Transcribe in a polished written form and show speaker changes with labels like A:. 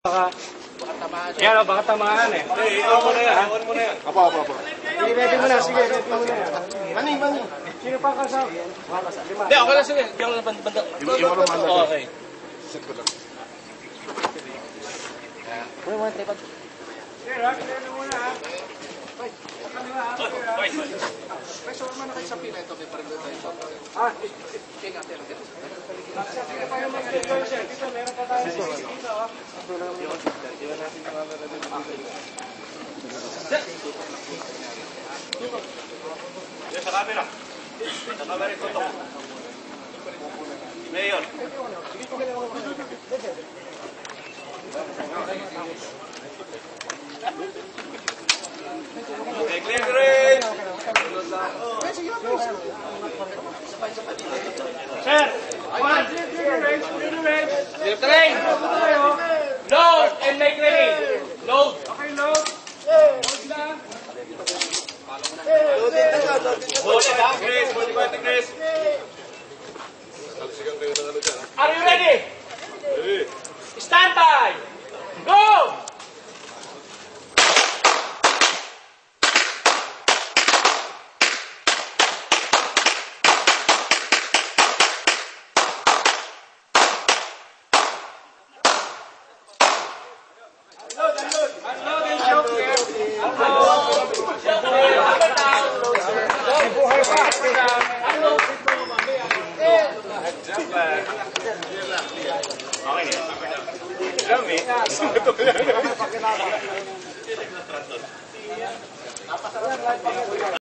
A: Baka tamaan eh.
B: Iwan mo na yan, iwan mo na yan.
C: Apa.
A: I-ready mo na, sige, ready mo na yan.
C: Mani.
A: Sino pa kasama?
B: Hindi, okay lang sige. Diyan lang banda.
C: Iwan mo na.
B: Okay.
C: Set ko lang.
A: Sige, ready mo na ha.
C: Pressure man na kayo sa pila ito. May parang tayo sa pila. Kaya
A: Sige pa yung mag-deploy siya. Dito, meron pa tayo dito.
B: Sa camera. Sa camera ito. Mayor. Okay, clear the range.
A: Sir! One, clear the range.
B: Clear the range. Load and make ready. Load.
A: Okay, load. Load na.
B: Hold it down, Chris. Hold it down, Chris. Are you ready? Stand by. Go! Okay.